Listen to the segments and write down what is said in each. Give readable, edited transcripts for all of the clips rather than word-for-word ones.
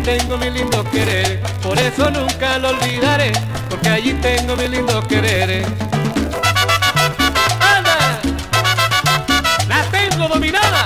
tengo mi lindo querer, por eso nunca lo olvidaré, porque allí tengo mi lindo querer. ¡Anda! ¡La tengo dominada!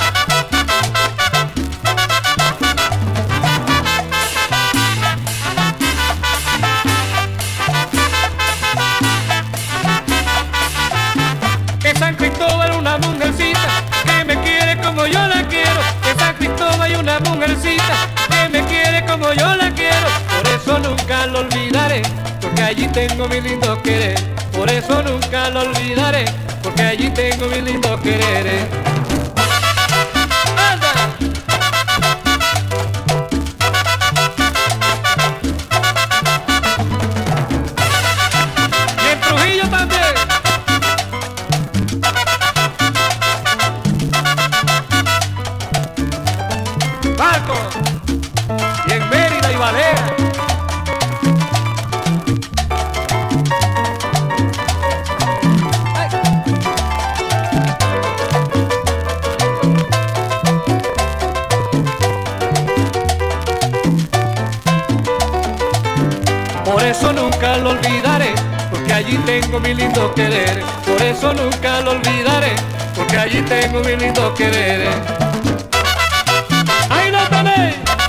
Que San Cristóbal una mujercita que me quiere como yo la quiero, que San Cristóbal hay una mujercita que me quiere como yo la quiero, por eso nunca lo olvidaré, porque allí tengo mi lindo querer, por eso nunca lo olvidaré, porque allí tengo mi lindo querer. ¡Anda! Y en Trujillo también. Barco, y en Mérida y Valera. Por eso nunca lo olvidaré, porque allí tengo mi lindo querer. Por eso nunca lo olvidaré, porque allí tengo mi lindo querer. ¡Ahí lo tenéis!